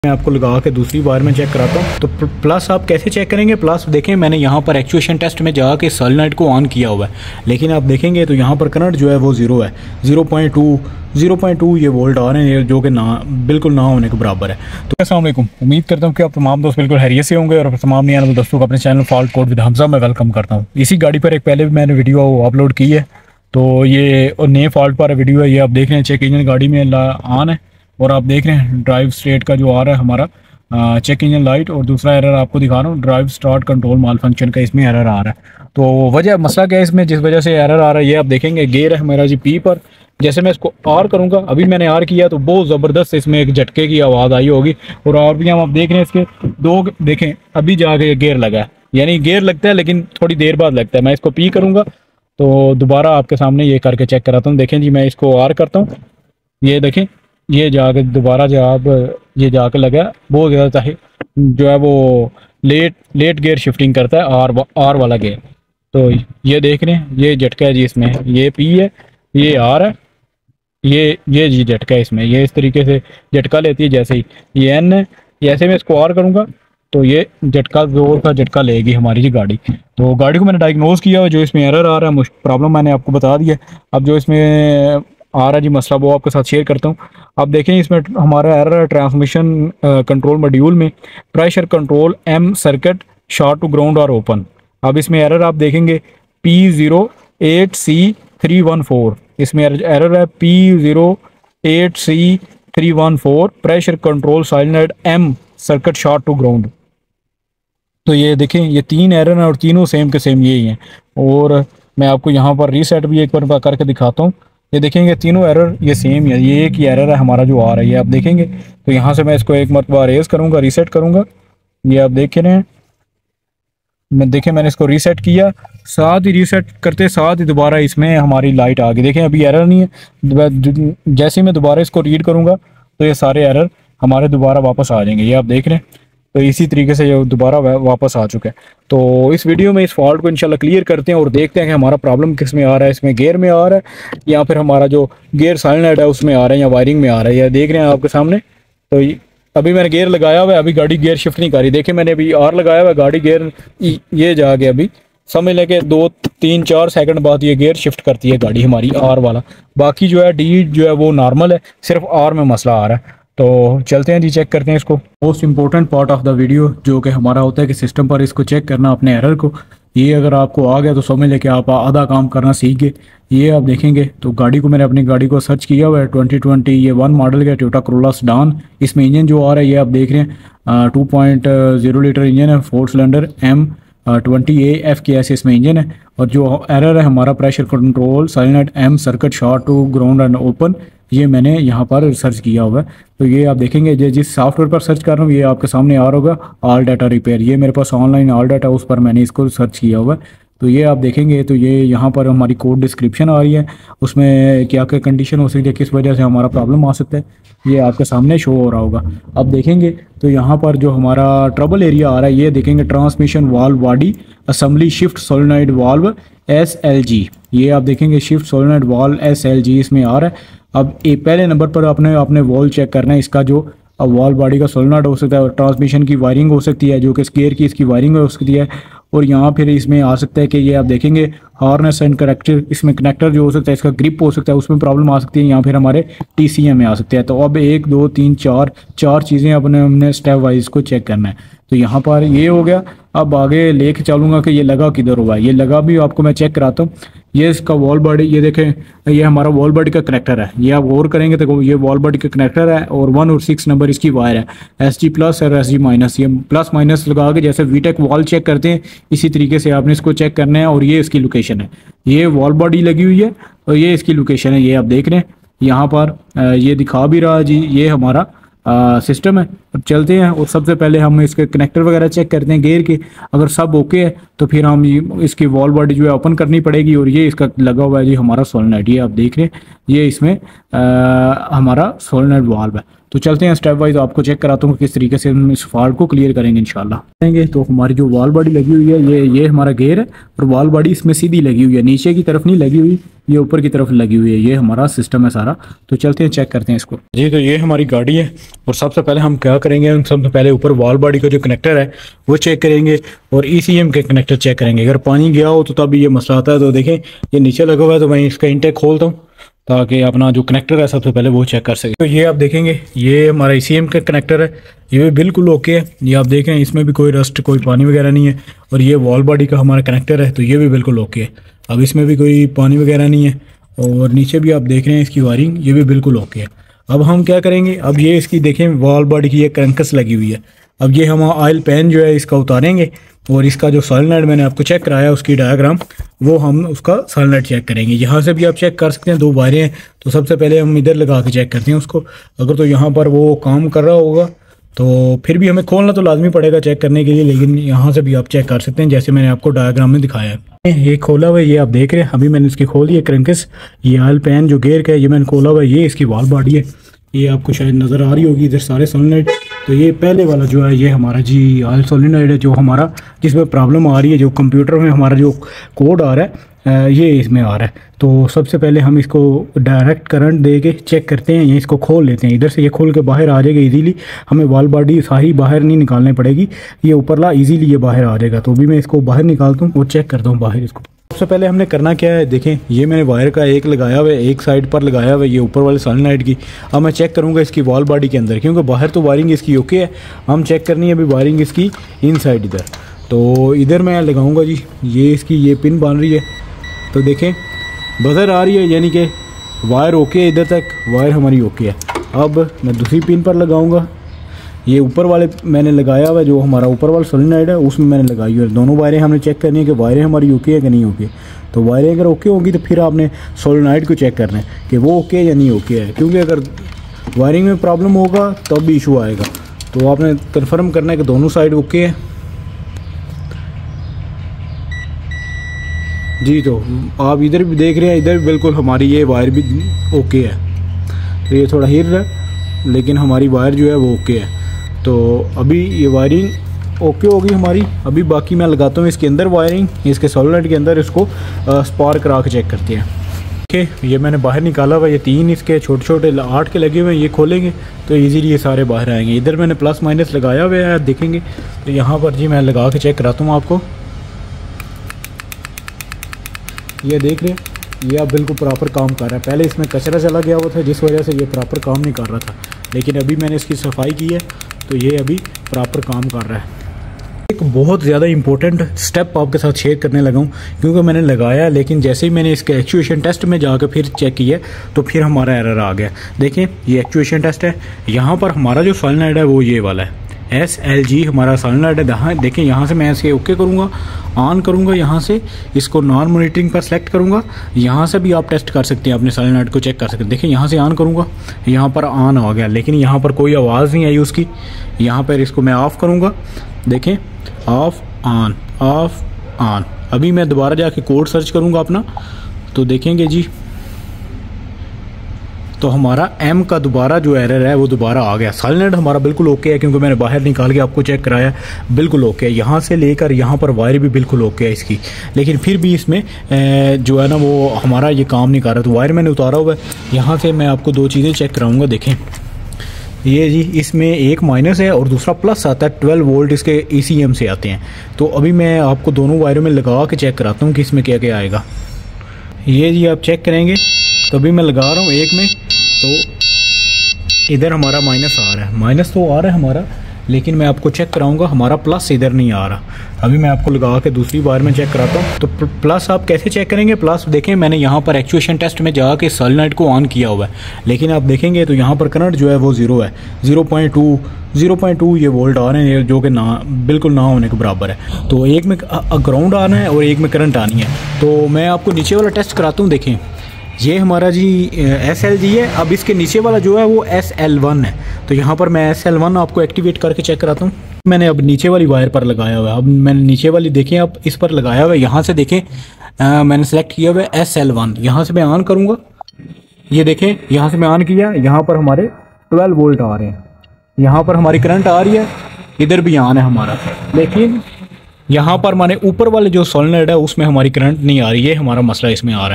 मैं आपको लगा के दूसरी बार में चेक कराता हूँ। तो प्लस आप कैसे चेक करेंगे? प्लस देखें, मैंने यहाँ पर एक्चुएशन टेस्ट में जाके सोलेनोइड को ऑन किया हुआ है, लेकिन आप देखेंगे तो यहाँ पर करंट जो है वो ज़ीरो है। 0.2 ये वोल्ट आ रहे हैं, जो कि बिल्कुल ना होने के बराबर है। तो अस्सलाम वालेकुम, उम्मीद करता हूँ कि आप तमाम दोस्त बिल्कुल खैरियत से होंगे और तमाम नहीं आने दोस्तों को अपने channel fault code with Hamza में वेलकम करता हूँ। इसी गाड़ी पर एक पहले भी मैंने वीडियो अपलोड की है, तो ये नए फॉल्ट पर वीडियो है। ये आप देख रहे हैं चेक इंजन गाड़ी में ऑन है और आप देख रहे हैं ड्राइव स्टेट का जो आ रहा है हमारा चेक इंजन लाइट, और दूसरा एरर आपको दिखा रहा हूँ drive start control malfunction का, इसमें एरर आ रहा है। तो वजह मसला क्या है इसमें, जिस वजह से एरर आ रहा है ये आप देखेंगे। गेयर है हमारा जी पी पर, जैसे मैं इसको आर करूँगा, अभी मैंने आर किया तो बहुत ज़बरदस्त इसमें एक झटके की आवाज़ आई होगी। और आरपीएम आप देख रहे हैं इसके दो, देखें अभी जाके गेयर लगा है, यानी गेयर लगता है लेकिन थोड़ी देर बाद लगता है। मैं इसको पी करूँगा तो दोबारा आपके सामने ये करके चेक कराता हूँ। देखें जी, मैं इसको आर करता हूँ, ये देखें ये जाके दोबारा जब ये जाके लगा, बहुत ज़्यादा चाहे जो है वो लेट गेयर शिफ्टिंग करता है, आर वाला गेयर। तो ये देख रहे हैं ये झटका है जी इसमें, ये पी है, ये आर है, ये जी झटका है इसमें। ये इस तरीके से झटका लेती है, जैसे ही ये एन है, जैसे मैं इसको आर करूँगा तो ये झटका, जोर का झटका लेगी हमारी जी गाड़ी। तो गाड़ी को मैंने डायग्नोज किया हुआ, जो इसमें एरर आ रहा है प्रॉब्लम मैंने आपको बता दिया। अब जो इसमें आ रहा है जी मसला, वो आपके साथ शेयर करता हूँ। आप देखें इसमें हमारा एरर है ट्रांसमिशन कंट्रोल मॉड्यूल में pressure control M circuit short to ground और ओपन। अब इसमें एरर आप देखेंगे P08C314, इसमें एरर है P08C314 pressure control solenoid M circuit short to ground. तो ये देखें ये तीन एरर हैं और तीनों सेम के सेम यही हैं। और मैं आपको यहाँ पर रीसेट भी एक बार करके दिखाता हूँ। ये देखेंगे तीनों एरर ये सेम है, ये एक ही एरर है हमारा जो आ रहा है, आप देखेंगे। तो यहाँ से मैं इसको एक मरतबा रेज करूँगा, रीसेट करूँगा, ये आप देख रहे हैं। देखें मैंने इसको रीसेट किया, साथ ही रीसेट करते साथ ही दोबारा इसमें हमारी लाइट आ गई। देखें अभी एरर नहीं है। जैसे ही मैं दोबारा इसको रीड करूँगा तो ये सारे एरर हमारे दोबारा वापस आ जाएंगे, ये आप देख रहे हैं। तो इसी तरीके से ये दोबारा वापस आ चुका है। तो इस वीडियो में इस फॉल्ट को इंशाल्लाह क्लियर करते हैं और देखते हैं कि हमारा प्रॉब्लम किस में आ रहा है, इसमें गेयर में आ रहा है या फिर हमारा जो गेयर सोलेनोइड है उसमें आ रहा है या वायरिंग में आ रहा है। ये देख रहे हैं आपके सामने। तो अभी मैंने गेयर लगाया हुआ है, अभी गाड़ी गेयर शिफ्ट नहीं कर रही। देखिए मैंने अभी आर लगाया हुआ है, गाड़ी गेयर ये जाके अभी समझ लें कि 2-3-4 सेकंड बाद ये गेयर शिफ्ट करती है गाड़ी हमारी आर वाला। बाकी जो है डी जो है वो नॉर्मल है, सिर्फ आर में मसला आ रहा है। तो चलते हैं जी, चेक करते हैं इसको। Most important part of the video जो कि हमारा होता है कि सिस्टम पर इसको चेक करना अपने एरर को। ये अगर आपको आ गया तो समझ लें कि आप आधा काम करना सीख गए। ये आप देखेंगे तो गाड़ी को मैंने अपनी गाड़ी को सर्च किया हुआ है 2020 ये 1 मॉडल का टोयोटा कोरोला सेडान। इसमें इंजन जो आ रहा है ये आप देख रहे हैं 2.0 लीटर इंजन है, 4 सिलेंडर M20AFKS इसमें इंजन है। और जो एरर है हमारा pressure control solenoid M circuit short to ground and open, ये मैंने यहाँ पर सर्च किया हुआ है। तो ये आप देखेंगे जिस सॉफ्टवेयर पर सर्च कर रहा हूँ ये आपके सामने आ रहा होगा ऑल डाटा रिपेयर। ये मेरे पास ऑनलाइन ऑल डाटा, उस पर मैंने इसको सर्च किया हुआ है। तो ये आप देखेंगे तो ये यहाँ पर हमारी कोड डिस्क्रिप्शन आ रही है, उसमें क्या क्या कंडीशन हो सकती है, किस वजह से हमारा प्रॉब्लम आ सकता है, ये आपके सामने शो हो रहा होगा। अब देखेंगे तो यहाँ पर जो हमारा ट्रबल एरिया आ रहा है ये देखेंगे transmission valve body assembly shift solenoid valve SLG। ये आप देखेंगे शिफ्ट सोलेनोइड वाल्व SLG इसमें आ रहा है। अब पहले नंबर पर आपने वॉल चेक करना है, इसका जो वॉल बॉडी का सोलेनोइड हो सकता है, ट्रांसमिशन की वायरिंग हो सकती है, जो कि स्केयर की इसकी वायरिंग हो सकती है। और यहाँ फिर इसमें आ सकता है कि ये आप देखेंगे हार्नेस एंड कनेक्टर, इसमें कनेक्टर जो हो सकता है इसका ग्रिप हो सकता है, उसमें प्रॉब्लम आ सकती है। यहाँ फिर हमारे TCM में आ सकते हैं। तो अब 1 2 3 4 चीज़ें हमने स्टेप वाइज को चेक करना है। तो यहाँ पर ये हो गया। अब आगे लेके चलूँगा कि ये लगा किधर हुआ है। ये लगा भी आपको मैं चेक कराता हूँ। ये इसका वॉल बॉडी, ये देखें ये हमारा वॉल बॉडी का कनेक्टर है। ये आप गौर करेंगे तो ये वॉल बॉडी का कनेक्टर है और 1 और 6 नंबर इसकी वायर है, SG प्लस और SG माइनस। ये प्लस माइनस लगा के जैसे वीटेक वॉल चेक करते हैं इसी तरीके से आपने इसको चेक करना है। और ये इसकी लोकेशन है, ये वॉल बॉडी लगी हुई है और ये इसकी लोकेशन है। ये आप देख रहे हैं यहाँ पर ये दिखा भी रहा है जी, ये हमारा सिस्टम है। अब चलते हैं और सबसे पहले हम इसके कनेक्टर वगैरह चेक करते हैं गेयर के। अगर सब ओके है तो फिर हम इसकी वॉल बॉडी जो है ओपन करनी पड़ेगी। और ये इसका लगा हुआ है जी हमारा सोलेनोइड, ये आप देख रहे हैं ये इसमें हमारा सोलेनोइड वाल्व है। तो चलते हैं स्टेप वाइज, आपको चेक कराता हूँ किस तरीके से हम इस फॉल्ट को क्लियर करेंगे इंशाल्लाह। तो हमारी जो वॉल बॉडी लगी हुई है ये हमारा गेयर है और वॉल बॉडी इसमें सीधी लगी हुई है, नीचे की तरफ नहीं लगी हुई, ये ऊपर की तरफ लगी हुई है। ये हमारा सिस्टम है सारा। तो चलते हैं चेक करते हैं इसको जी। तो ये हमारी गाड़ी है और सबसे पहले हम क्या करेंगे, हम सबसे पहले ऊपर वॉल बॉडी का जो कनेक्टर है वो चेक करेंगे और ECM के कनेक्टर चेक करेंगे। अगर पानी गया हो तो तब ये मसला आता है। तो देखें ये नीचे लगा हुआ है, तो मैं इसका इंटेक खोलता हूँ ताकि अपना जो कनेक्टर है सबसे पहले वो चेक कर सके। तो ये आप देखेंगे ये हमारा ECM का कनेक्टर है, ये भी बिल्कुल ओके है। ये आप देख रहे हैं इसमें भी कोई रस्ट कोई पानी वगैरह नहीं है। और ये वॉल बॉडी का हमारा कनेक्टर है, तो ये भी बिल्कुल ओके है। अब इसमें भी कोई पानी वगैरह नहीं है। और नीचे भी आप देख रहे हैं इसकी वायरिंग, ये भी बिल्कुल ओके है। अब हम क्या करेंगे, अब ये इसकी देखें वॉल बॉडी की ये क्रैंकस लगी हुई है। अब ये हम ऑयल पैन जो है इसका उतारेंगे और इसका जो सॉलिनॉइड मैंने आपको चेक कराया उसकी डायग्राम, वो हम उसका सॉलिनॉइड चेक करेंगे। यहाँ से भी आप चेक कर सकते हैं, 2 वायरें हैं। तो सबसे पहले हम इधर लगा के चेक करते हैं उसको। अगर तो यहाँ पर वो काम कर रहा होगा तो फिर भी हमें खोलना तो लाजमी पड़ेगा चेक करने के लिए, लेकिन यहाँ से भी आप चेक कर सकते हैं जैसे मैंने आपको डायग्राम में दिखाया है। ये खोला हुआ है, ये आप देख रहे हैं। अभी मैंने इसकी खोली है क्रैंकस। ये ऑयल पैन जो गेयर का है ये मैंने खोला हुआ है। ये इसकी वॉल बॉडी है, ये आपको शायद नज़र आ रही होगी इधर सारे सोलिनॉइड। तो ये पहले वाला जो है ये हमारा जी ऑयल सोलिनॉइड है, जो हमारा जिसमें प्रॉब्लम आ रही है, जो कंप्यूटर में हमारा जो कोड आ रहा है ये इसमें आ रहा है। तो सबसे पहले हम इसको डायरेक्ट करंट दे के चेक करते हैं। ये इसको खोल लेते हैं, इधर से ये खोल के बाहर आ जाएगा इजीली। हमें वॉल बॉडी सारी बाहर नहीं निकालनी पड़ेगी, ये ऊपरला इजीली ये बाहर आ जाएगा। तो अभी मैं इसको बाहर निकालता हूँ और चेक करता हूँ बाहर इसको। सबसे पहले हमने करना क्या है, देखें ये मैंने वायर का एक लगाया हुआ है, एक साइड पर लगाया हुआ है ये ऊपर वाले सॉलिनॉइड की। अब मैं चेक करूँगा इसकी वॉल बॉडी के अंदर, क्योंकि बाहर तो वायरिंग इसकी ओके है। हम चेक करनी है अभी वायरिंग इसकी इनसाइड इधर। तो इधर मैं लगाऊंगा जी, ये इसकी ये पिन बन रही है। तो देखें बजर आ रही है, यानी कि वायर ओके है, इधर तक वायर हमारी ओके है। अब मैं दूसरी पिन पर लगाऊंगा। ये ऊपर वाले मैंने लगाया हुआ है, जो हमारा ऊपर वाला सोलिनॉइड है उसमें मैंने लगाई हुई है। दोनों वायरें हमने चेक करनी है कि वायरें हमारी ओके है कि नहीं ओके। तो वायरें अगर ओके होंगी तो फिर आपने सोलिनॉइड को चेक करना है कि वो ओके है या नहीं ओके है, क्योंकि अगर वायरिंग में प्रॉब्लम होगा तब भी इशू आएगा। तो आपने कन्फर्म करना है कि दोनों साइड ओके है जी। तो आप इधर भी देख रहे हैं, इधर भी बिल्कुल हमारी ये वायर भी ओके है। तो ये थोड़ा हिल रहा है लेकिन हमारी वायर जो है वो ओके है। तो अभी ये वायरिंग ओके होगी हमारी। अभी बाकी मैं लगाता हूँ इसके अंदर वायरिंग, इसके सोलिनॉइड के अंदर इसको स्पार्क करा के चेक करते हैं। ओके, ये मैंने बाहर निकाला हुआ, ये 3 इसके छोटे छोटे 8 के लगे हुए हैं। ये खोलेंगे तो इजीली ये सारे बाहर आएंगे। इधर मैंने प्लस माइनस लगाया हुआ है, देखेंगे। तो यहाँ पर जी मैं लगा के चेक कराता हूँ आपको। ये देख रहे हैं, ये अब बिल्कुल प्रॉपर काम कर रहा है। पहले इसमें कचरा चला गया हुआ था जिस वजह से ये प्रॉपर काम नहीं कर रहा था, लेकिन अभी मैंने इसकी सफाई की है तो ये अभी प्रॉपर काम कर रहा है। एक बहुत ज़्यादा इंपॉर्टेंट स्टेप आपके साथ शेयर करने लगा हूँ, क्योंकि मैंने लगाया लेकिन जैसे ही मैंने इसके एक्चुएशन टेस्ट में जाकर फिर चेक किया तो फिर हमारा एरर आ गया। देखें ये एक्चुएशन टेस्ट है, यहाँ पर हमारा जो सोलिनॉइड है वो ये वाला है, SLG हमारा सोलिनॉइड है। यहाँ देखें, यहाँ से मैं इसे ओके करूँगा, ऑन करूँगा, यहाँ से इसको नॉन मॉनिटरिंग पर सेलेक्ट करूँगा। यहाँ से भी आप टेस्ट कर सकते हैं, अपने सोलिनॉइड को चेक कर सकते हैं। देखें यहाँ से ऑन करूँगा, यहाँ पर ऑन हो गया, लेकिन यहाँ पर कोई आवाज़ नहीं आई उसकी। यहाँ पर इसको मैं ऑफ़ करूँगा, देखें ऑफ ऑन ऑफ ऑन। अभी मैं दोबारा जाके कोड सर्च करूँगा अपना, तो देखेंगे जी तो हमारा M का दोबारा जो एरर है वो दोबारा आ गया। सोलिनॉइड हमारा बिल्कुल ओके है, क्योंकि मैंने बाहर निकाल के आपको चेक कराया, बिल्कुल ओके है। यहाँ से लेकर यहाँ पर वायर भी बिल्कुल ओके है इसकी, लेकिन फिर भी इसमें जो है ना वो हमारा ये काम नहीं कर रहा। तो वायर मैंने उतारा हुआ है। यहाँ से मैं आपको 2 चीज़ें चेक कराऊँगा। देखें ये जी, इसमें एक माइनस है और दूसरा प्लस आता है। 12 वोल्ट इसके ECM से आते हैं। तो अभी मैं आपको दोनों वायरों में लगा के चेक कराता हूँ कि इसमें क्या क्या आएगा। ये जी आप चेक करेंगे, तो अभी मैं लगा रहा हूँ एक में, तो इधर हमारा माइनस आ रहा है। माइनस तो आ रहा है हमारा, लेकिन मैं आपको चेक कराऊंगा हमारा प्लस इधर नहीं आ रहा। अभी मैं आपको लगा के दूसरी बार में चेक कराता हूँ। तो प्लस आप कैसे चेक करेंगे? प्लस देखें, मैंने यहाँ पर एक्चुएशन टेस्ट में जाके सोलिनॉइड को ऑन किया हुआ है, लेकिन आप देखेंगे तो यहाँ पर करंट जो है वो 0 है। 0.2 ये वोल्ट आ रहे हैं, जो कि ना बिल्कुल ना होने के बराबर है। तो एक में ग्राउंड आना है और एक में करंट आनी है। तो मैं आपको नीचे वाला टेस्ट कराता हूँ। देखें ये हमारा जी SLG है। अब इसके नीचे वाला जो है वो SL1 है। तो यहाँ पर मैं SL1 आपको एक्टिवेट करके चेक कराता हूँ। मैंने अब नीचे वाली वायर पर लगाया हुआ है। अब मैंने नीचे वाली देखें, अब इस पर लगाया हुआ है। यहाँ से देखें मैंने सेलेक्ट किया हुआ है SL1। यहाँ से मैं ऑन करूँगा, ये देखें यहाँ से मैं ऑन किया, यहाँ पर हमारे 12 वोल्ट आ रहे हैं। यहाँ पर हमारी करंट आ रही है, इधर भी ऑन है हमारा, लेकिन यहाँ पर हमारे ऊपर वाले जो सोलिनॉइड है उसमें हमारी करंट नहीं आ रही है। हमारा मसला इसमें आ रहा है।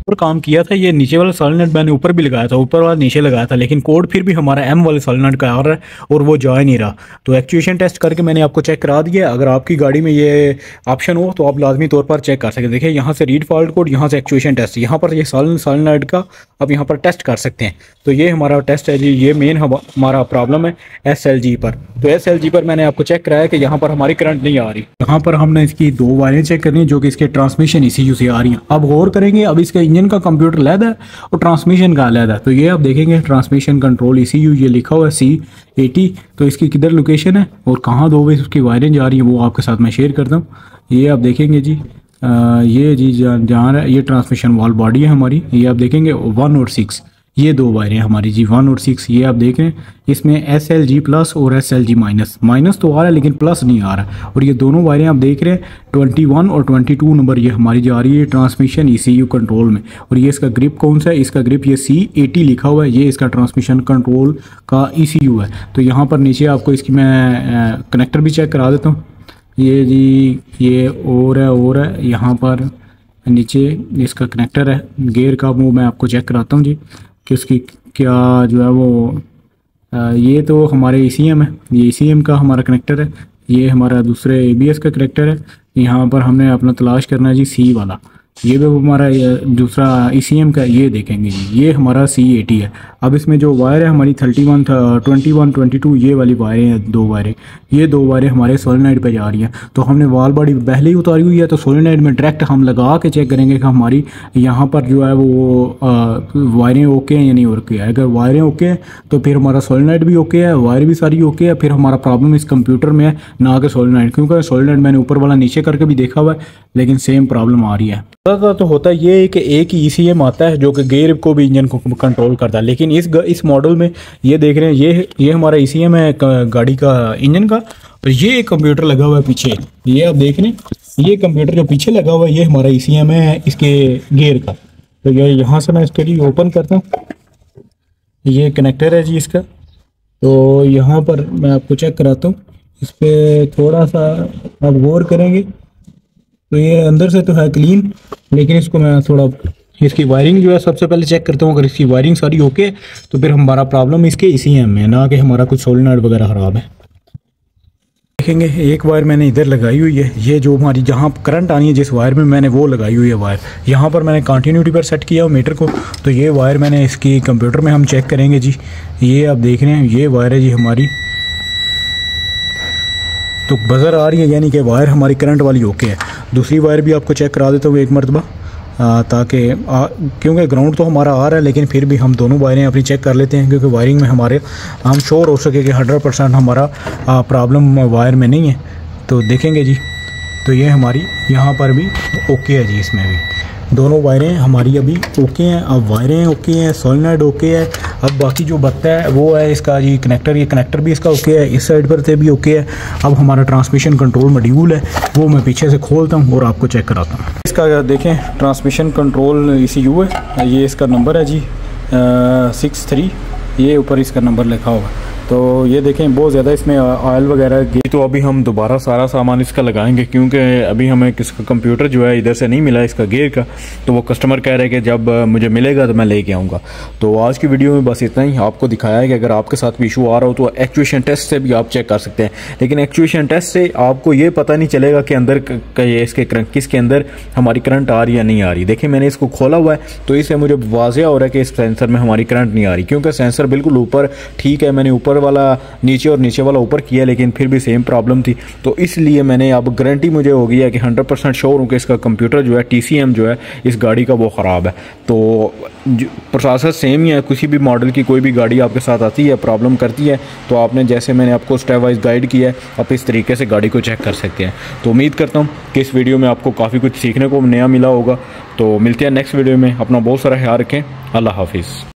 और काम किया था। ये नीचे वाला सॉलिनॉइड मैंने ऊपर भी लगाया था, ऊपर वाला नीचे लगाया था, लेकिन कोड फिर भी हमारा एम वाले सॉलिनॉइड का आ रहा है और वो जा नहीं रहा। तो एक्चुएशन टेस्ट करके मैंने आपको चेक करा दिया। अगर आपकी गाड़ी में ये ऑप्शन हो तो आप लाजमी तौर पर चेक कर सकते हैं। देखिए यहाँ से रीड फॉल्ट कोड, यहाँ से एक्चुएशन टेस्ट, यहाँ पर ये सॉलिनॉइड का आप यहाँ पर टेस्ट कर सकते हैं। तो ये हमारा टेस्ट है जी, ये मेन हमारा प्रॉब्लम है SLG पर। तो SLG पर मैंने आपको चेक कराया कि यहाँ पर हमारी करंट नहीं आ रही। यहाँ पर हमने इसकी 2 वायरें चेक करनी जो कि इसके ट्रांसमिशन ECU से आ रही हैं। अब गौर करेंगे, अब इसका इंजन का कंप्यूटर अलग है और ट्रांसमिशन का अलग है। तो ये आप देखेंगे ट्रांसमिशन कंट्रोल ECU ये लिखा हुआ है C80। तो इसकी किधर लोकेशन है और कहाँ 2 वे उसकी वायरें जा रही हैं वो आपके साथ मैं शेयर करता हूँ। ये आप देखेंगे जी, ये जी जहाँ है ये ट्रांसमिशन वाल बॉडी है हमारी। ये आप देखेंगे 1 और 6 ये 2 वायरें हमारी जी, 1 और 6। ये आप देख रहे हैं इसमें SLG प्लस और SLG माइनस, माइनस तो आ रहा है लेकिन प्लस नहीं आ रहा। और ये दोनों वायरें आप देख रहे हैं 21 और 22 नंबर ये हमारी जा रही है ट्रांसमिशन ECU कंट्रोल में। और ये इसका ग्रिप कौन सा है, इसका ग्रिप ये C80 लिखा हुआ है, ये इसका ट्रांसमिशन कंट्रोल का ECU है। तो यहाँ पर नीचे आपको इसकी मैं कनेक्टर भी चेक करा देता हूँ। ये जी ये और है यहाँ पर नीचे इसका कनेक्टर है गियर का, वो मैं आपको चेक कराता हूँ जी कि उसकी क्या जो है वो ये तो हमारे ECM है, ये ECM का हमारा कनेक्टर है। ये हमारा दूसरे ABS का कनेक्टर है। यहाँ पर हमने अपना तलाश करना है जी C वाला। ये भी हमारा दूसरा ECM का, ये देखेंगे जी ये हमारा C80 है। अब इसमें जो वायर है हमारी 21, 22 ये वाली वायरें हैं, 2 वायरें, ये 2 वायरें हमारे सोलेनॉइड पे जा रही हैं। तो हमने वाल बॉडी पहले ही उतारी हुई है, तो सोलेनॉइड में डायरेक्ट हम लगा के चेक करेंगे कि हमारी यहाँ पर जो है वो वायरें ओके हैं या नहीं ओके है। अगर वायरें ओके हैं तो फिर हमारा सोलेनॉइड भी ओके है, वायर भी सारी ओके है। फिर हमारा प्रॉब्लम इस कंप्यूटर में है ना कि सोलेनॉइड, क्योंकि सोलेनॉइड मैंने ऊपर वाला नीचे करके भी देखा हुआ है लेकिन सेम प्रॉब्लम आ रही है। तो होता ये है कि एक ही ECM आता है जो कि गियर को भी इंजन को कंट्रोल करता है, लेकिन इस मॉडल में ये देख रहे हैं ये हमारा ECM है गाड़ी का इंजन का, और ये एक कंप्यूटर लगा हुआ है पीछे। ये आप देख रहे हैं ये कंप्यूटर जो पीछे लगा हुआ है ये हमारा ECM है इसके गियर का। तो ये यहाँ से मैं इसके लिए ओपन करता हूँ, ये कनेक्टर है जी इसका। तो यहाँ पर मैं आपको चेक कराता हूँ, इस पर थोड़ा सा आप गौर करेंगे तो ये अंदर से तो है क्लीन, लेकिन इसको मैं थोड़ा इसकी वायरिंग जो है सबसे पहले चेक करता हूँ। अगर इसकी वायरिंग सारी ओके तो फिर हमारा प्रॉब्लम इसके ECM में, ना कि हमारा कुछ सोलेनॉइड वगैरह ख़राब है। देखेंगे एक वायर मैंने इधर लगाई हुई है, ये जो हमारी जहाँ करंट आनी है जिस वायर में मैंने वो लगाई हुई है वायर। यहाँ पर मैंने कंटिन्यूटी पर सेट किया हो मीटर को। तो ये वायर मैंने इसकी कंप्यूटर में हम चेक करेंगे जी। ये आप देख रहे हैं ये वायर है जी हमारी, तो बजर आ रही है यानी कि वायर हमारी करंट वाली ओके है। दूसरी वायर भी आपको चेक करा देता हूँ एक मरतबा, ताकि क्योंकि ग्राउंड तो हमारा आ रहा है लेकिन फिर भी हम दोनों वायरें अपनी चेक कर लेते हैं, क्योंकि वायरिंग में हमारे हम श्योर हो सके कि 100% हमारा प्रॉब्लम वायर में नहीं है। तो देखेंगे जी, तो ये हमारी यहाँ पर भी ओके है जी, इसमें भी दोनों वायरें हमारी अभी ओके हैं। अब वायरें ओके हैं, सोलेनॉइड ओके है। अब बाकी जो बचता है वो है इसका जी कनेक्टर, ये कनेक्टर भी इसका ओके है, इस साइड पर से भी ओके है। अब हमारा ट्रांसमिशन कंट्रोल मॉड्यूल है वो मैं पीछे से खोलता हूँ और आपको चेक कराता हूँ। इसका देखें ट्रांसमिशन कंट्रोल ECU है, ये इसका नंबर है जी 63, ये ऊपर इसका नंबर लिखा होगा। तो ये देखें बहुत ज़्यादा इसमें ऑयल वगैरह गई। तो अभी हम दोबारा सारा सामान इसका लगाएंगे, क्योंकि अभी हमें किसका कंप्यूटर जो है इधर से नहीं मिला इसका गियर का। तो वो कस्टमर कह रहे हैं कि जब मुझे मिलेगा तो मैं लेके आऊँगा। तो आज की वीडियो में बस इतना ही, आपको दिखाया है कि अगर आपके साथ भी इशू आ रहा हो तो एक्चुएशन टेस्ट से भी आप चेक कर सकते हैं। लेकिन एक्चुएशन टेस्ट से आपको ये पता नहीं चलेगा कि अंदर इसके किसके अंदर हमारी करंट आ रही है या नहीं आ रही। देखिए मैंने इसको खोला हुआ है तो इससे मुझे वाज़ेह हो रहा है कि इस सेंसर में हमारी करंट नहीं आ रही, क्योंकि सेंसर बिल्कुल ऊपर ठीक है, मैंने ऊपर वाला नीचे और नीचे वाला ऊपर किया लेकिन फिर भी सेम प्रॉब्लम थी। तो इसलिए मैंने अब गारंटी मुझे हो गई है कि 100% श्योर हूँ कि इसका कंप्यूटर जो है TCM जो है इस गाड़ी का वो ख़राब है। तो प्रोसेसर सेम ही है, किसी भी मॉडल की कोई भी गाड़ी आपके साथ आती है प्रॉब्लम करती है तो आपने जैसे मैंने आपको स्टेप वाइज गाइड किया है आप इस तरीके से गाड़ी को चेक कर सकते हैं। तो उम्मीद करता हूँ कि इस वीडियो में आपको काफ़ी कुछ सीखने को नया मिला होगा। तो मिलते हैं नेक्स्ट वीडियो में, अपना बहुत सारा ख्याल रखें, अल्लाह हाफिज़।